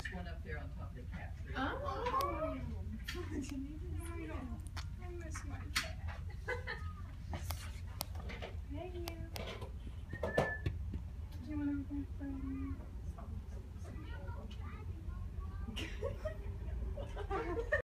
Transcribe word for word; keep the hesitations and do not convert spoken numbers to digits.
there's one up there on top of the cat tree. Oh. I miss my cat. Hey, you. Do you want to be friends?